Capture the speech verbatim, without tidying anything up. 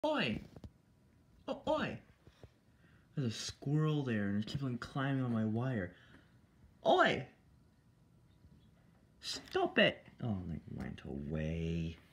Oi! Oh, oi! There's a squirrel there and it keeps on climbing on my wire. Oi! Stop it! Oh, they went away.